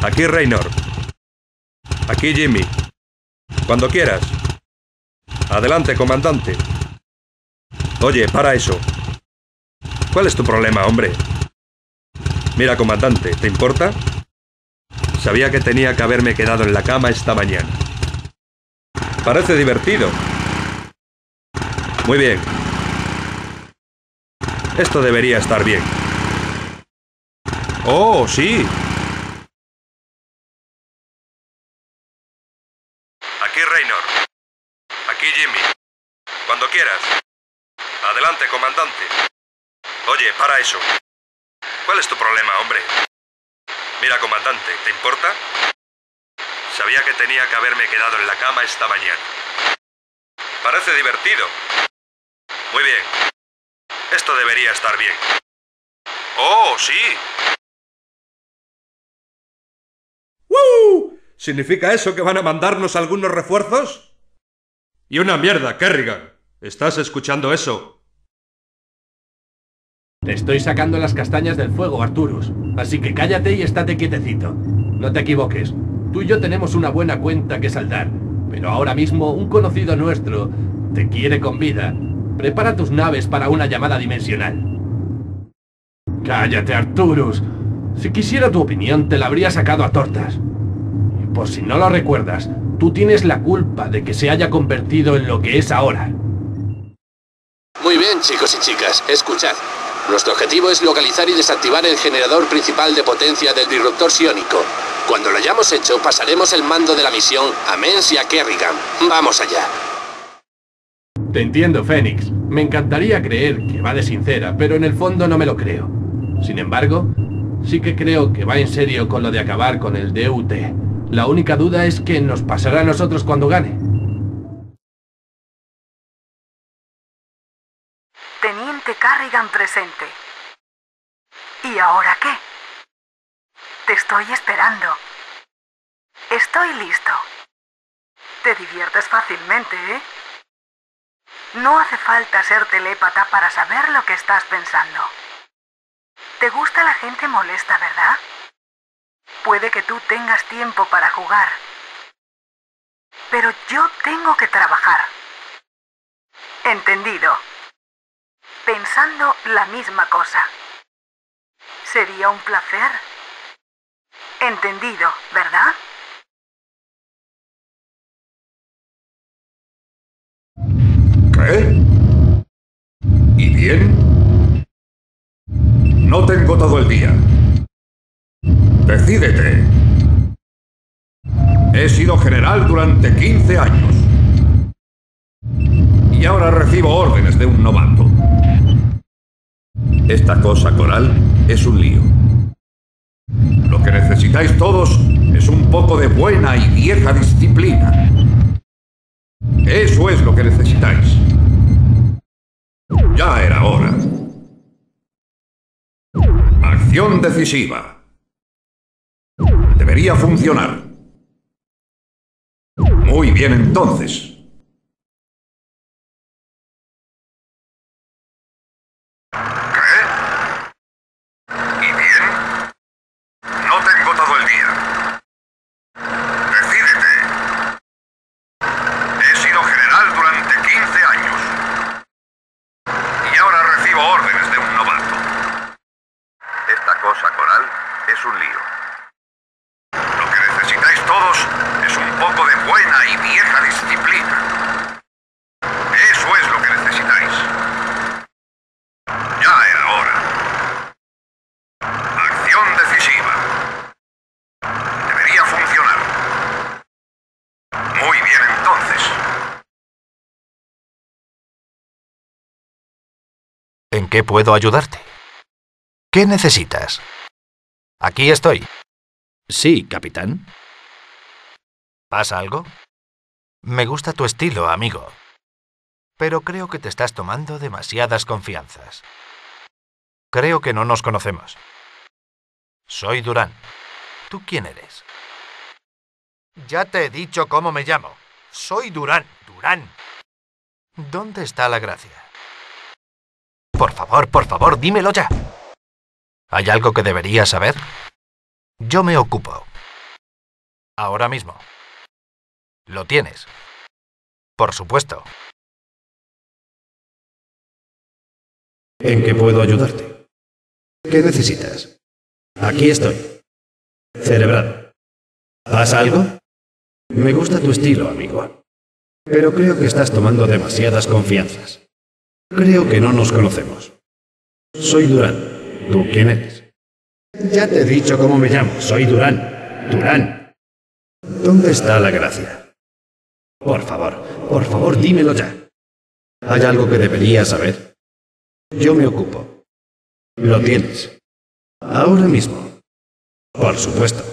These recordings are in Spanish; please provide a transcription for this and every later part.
Aquí Raynor. Aquí Jimmy. Cuando quieras. Adelante, comandante. Oye, para eso. ¿Cuál es tu problema, hombre? Mira, comandante, ¿te importa? Sabía que tenía que haberme quedado en la cama esta mañana. Parece divertido. Muy bien. Esto debería estar bien. ¡Oh, sí! Aquí Raynor. Aquí Jimmy. Cuando quieras. Adelante, comandante. Oye, para eso. ¿Cuál es tu problema, hombre? Mira, comandante, ¿te importa? Sabía que tenía que haberme quedado en la cama esta mañana. Parece divertido. Muy bien. Esto debería estar bien. ¡Oh, sí! ¡Woo! ¿Significa eso que van a mandarnos algunos refuerzos? Y una mierda, Kerrigan. ¿Estás escuchando eso? Te estoy sacando las castañas del fuego, Arturus. Así que cállate y estate quietecito. No te equivoques. Tú y yo tenemos una buena cuenta que saldar. Pero ahora mismo un conocido nuestro te quiere con vida. Prepara tus naves para una llamada dimensional. Cállate, Arturus. Si quisiera tu opinión, te la habría sacado a tortas. Y por si no lo recuerdas, tú tienes la culpa de que se haya convertido en lo que es ahora. Muy bien, chicos y chicas, escuchad. Nuestro objetivo es localizar y desactivar el generador principal de potencia del disruptor psiónico. Cuando lo hayamos hecho, pasaremos el mando de la misión a Mens y a Kerrigan. ¡Vamos allá! Te entiendo, Fénix. Me encantaría creer que va de sincera, pero en el fondo no me lo creo. Sin embargo, sí que creo que va en serio con lo de acabar con el DUT. La única duda es qué nos pasará a nosotros cuando gane. Teniente Kerrigan presente. ¿Y ahora qué? Te estoy esperando. Estoy listo. Te diviertes fácilmente, ¿eh? No hace falta ser telépata para saber lo que estás pensando. Te gusta la gente molesta, ¿verdad? Puede que tú tengas tiempo para jugar. Pero yo tengo que trabajar. ¿Entendido? Pensando la misma cosa. Sería un placer. Entendido, ¿verdad? ¿Qué? ¿Y bien? No tengo todo el día. Decídete. He sido general durante 15 años. Y ahora recibo órdenes de un novato. Esta cosa, Coral, es un lío. Lo que necesitáis todos es un poco de buena y vieja disciplina. Eso es lo que necesitáis. Ya era hora. Acción decisiva. Debería funcionar. Muy bien, entonces. ¿En qué puedo ayudarte? ¿Qué necesitas? Aquí estoy. Sí, capitán. ¿Pasa algo? Me gusta tu estilo, amigo. Pero creo que te estás tomando demasiadas confianzas. Creo que no nos conocemos. Soy Durán. ¿Tú quién eres? Ya te he dicho cómo me llamo. Soy Durán. Durán. ¿Dónde está la gracia? Por favor, dímelo ya. ¿Hay algo que debería saber? Yo me ocupo. Ahora mismo. Lo tienes. Por supuesto. ¿En qué puedo ayudarte? ¿Qué necesitas? Aquí estoy. Cerebrado. ¿Pasa algo? Me gusta tu estilo, amigo. Pero creo que estás tomando demasiadas confianzas. Creo que no nos conocemos. Soy Durán. ¿Tú quién eres? Ya te he dicho cómo me llamo. Soy Durán. Durán. ¿Dónde está la gracia? Por favor, dímelo ya. ¿Hay algo que deberías saber? Yo me ocupo. Lo tienes. Ahora mismo. Por supuesto.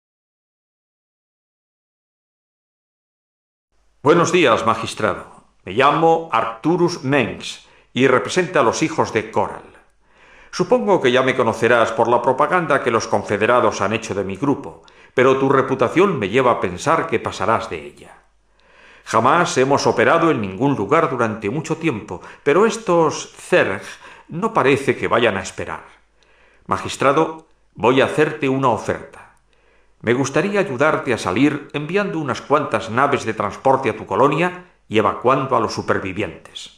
Buenos días, magistrado. Me llamo Arcturus Mengs y represento a los hijos de Coral. Supongo que ya me conocerás por la propaganda que los confederados han hecho de mi grupo, pero tu reputación me lleva a pensar que pasarás de ella. Jamás hemos operado en ningún lugar durante mucho tiempo, pero estos Zerg no parece que vayan a esperar. Magistrado, voy a hacerte una oferta. Me gustaría ayudarte a salir enviando unas cuantas naves de transporte a tu colonia y evacuando a los supervivientes.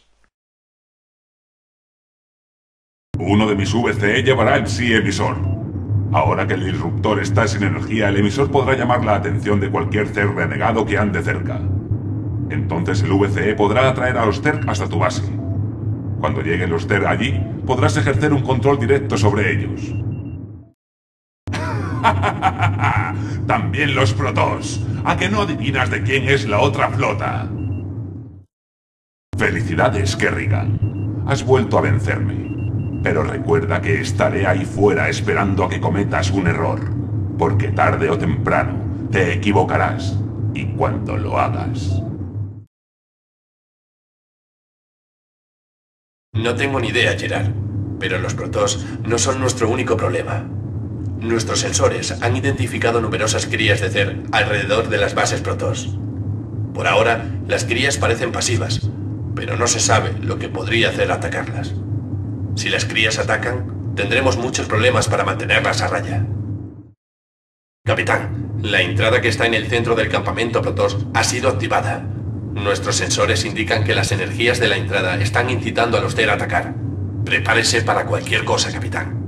Uno de mis VCE llevará el sí emisor. Ahora que el disruptor está sin energía, el emisor podrá llamar la atención de cualquier Zerg renegado que ande cerca. Entonces el VCE podrá atraer a los Zerg hasta tu base. Cuando lleguen los Zerg allí, podrás ejercer un control directo sobre ellos. También los Protoss. ¿A que no adivinas de quién es la otra flota? Felicidades, Kerrigan. Has vuelto a vencerme. Pero recuerda que estaré ahí fuera esperando a que cometas un error. Porque tarde o temprano te equivocarás. Y cuando lo hagas... No tengo ni idea, Gerard. Pero los Protoss no son nuestro único problema. Nuestros sensores han identificado numerosas crías de Zerg alrededor de las bases Protoss. Por ahora, las crías parecen pasivas, pero no se sabe lo que podría hacer atacarlas. Si las crías atacan, tendremos muchos problemas para mantenerlas a raya. Capitán, la entrada que está en el centro del campamento Protoss ha sido activada. Nuestros sensores indican que las energías de la entrada están incitando a los Zerg a atacar. Prepárese para cualquier cosa, capitán.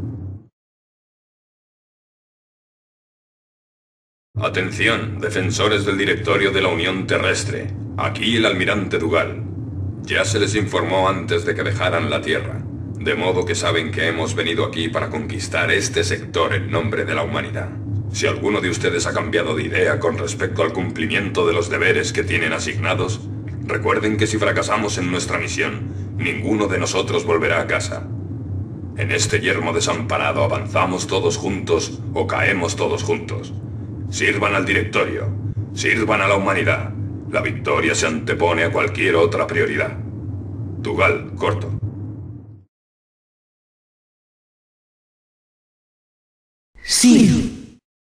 Atención, defensores del directorio de la Unión Terrestre. Aquí el almirante Dougal. Ya se les informó antes de que dejaran la Tierra, de modo que saben que hemos venido aquí para conquistar este sector en nombre de la humanidad. Si alguno de ustedes ha cambiado de idea con respecto al cumplimiento de los deberes que tienen asignados, recuerden que si fracasamos en nuestra misión, ninguno de nosotros volverá a casa. En este yermo desamparado avanzamos todos juntos o caemos todos juntos. Sirvan al directorio, sirvan a la humanidad. La victoria se antepone a cualquier otra prioridad. Dougal, corto. Sí.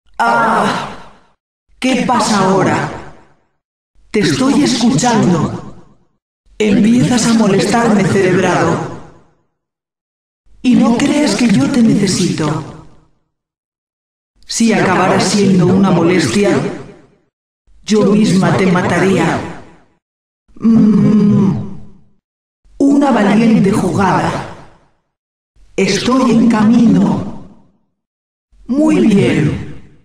¿Qué pasa ahora? Te estoy escuchando. Empiezas a molestarme, cerebrado. ¿Y no crees que yo te necesito? Si acabaras siendo una molestia, yo misma te mataría. Una valiente jugada. Estoy en camino. Muy bien.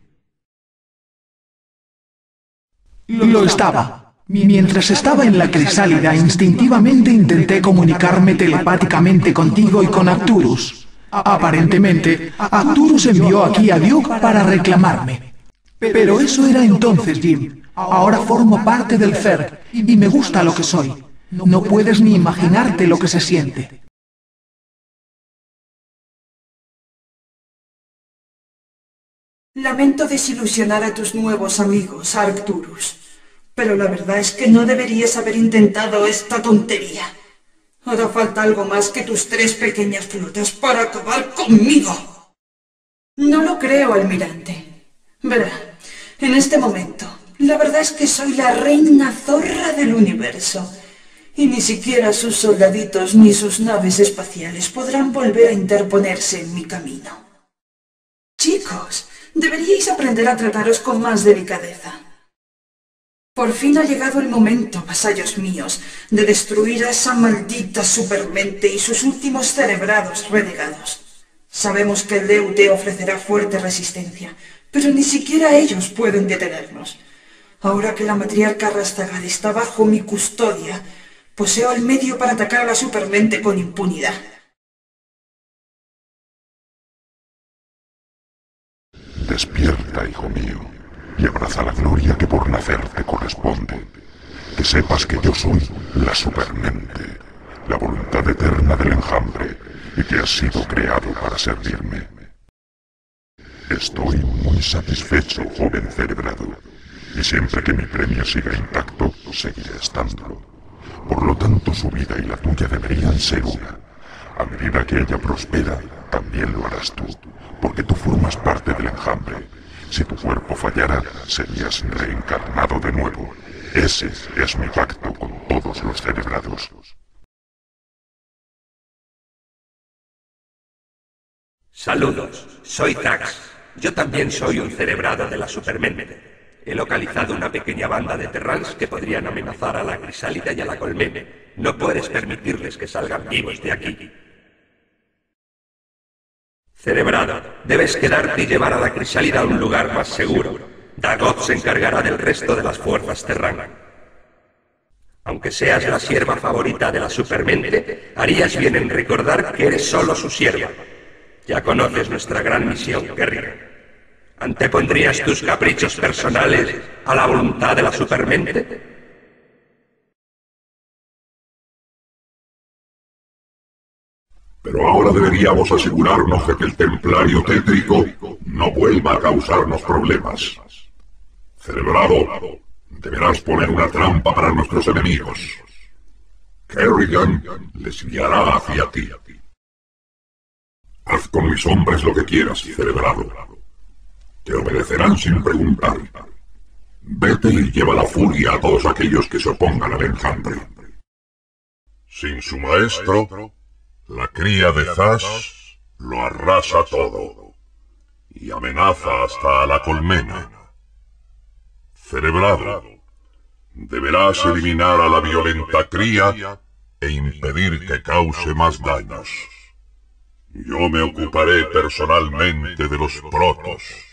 Lo estaba. Mientras estaba en la crisálida, instintivamente intenté comunicarme telepáticamente contigo y con Arcturus. Aparentemente, Arcturus envió aquí a Duke para reclamarme. Pero eso era entonces, Jim. Ahora formo parte del Zerg y me gusta lo que soy. No puedes ni imaginarte lo que se siente. Lamento desilusionar a tus nuevos amigos, Arcturus. Pero la verdad es que no deberías haber intentado esta tontería. Ahora falta algo más que tus 3 pequeñas flotas para acabar conmigo. No lo creo, almirante. Verá, en este momento, la verdad es que soy la reina zorra del universo. Y ni siquiera sus soldaditos ni sus naves espaciales podrán volver a interponerse en mi camino. Chicos, Deberíais aprender a trataros con más delicadeza. Por fin ha llegado el momento, vasallos míos, de destruir a esa maldita supermente y sus últimos cerebrados renegados. Sabemos que el DUT ofrecerá fuerte resistencia, pero ni siquiera ellos pueden detenernos. Ahora que la matriarca Rastagar está bajo mi custodia, poseo el medio para atacar a la supermente con impunidad. Despierta, hijo mío, y abraza la gloria que por nacer te corresponde. Que sepas que yo soy la supermente, la voluntad eterna del enjambre, y que has sido creado para servirme. Estoy muy satisfecho, joven cerebrado, y siempre que mi premio siga intacto, seguiré estándolo. Por lo tanto, su vida y la tuya deberían ser una. A medida que ella prospera, también lo harás tú, porque tú formas parte del enjambre. Si tu cuerpo fallara, serías reencarnado de nuevo. Ese es mi pacto con todos los cerebrados. Saludos, soy Zax. Yo también soy un cerebrado de la supermente. He localizado una pequeña banda de Terrans que podrían amenazar a la Crisálida y a la Colmene. No puedes permitirles que salgan vivos de aquí. Cerebrado, debes quedarte y llevar a la Crisálida a un lugar más seguro. Dagoth se encargará del resto de las fuerzas Terran. Aunque seas la sierva favorita de la supermente, harías bien en recordar que eres solo su sierva. Ya conoces nuestra gran misión, Kerrigan. ¿Antepondrías tus caprichos personales a la voluntad de la supermente? Pero ahora deberíamos asegurarnos de que el templario tétrico no vuelva a causarnos problemas. Cerebrado, deberás poner una trampa para nuestros enemigos. Kerrigan les guiará hacia ti. Haz con mis hombres lo que quieras, cerebrado. Te obedecerán sin preguntar. Vete y lleva la furia a todos aquellos que se opongan al enjambre. Sin su maestro, la cría de Zash lo arrasa todo y amenaza hasta a la colmena. Cerebrado, deberás eliminar a la violenta cría e impedir que cause más daños. Yo me ocuparé personalmente de los protos.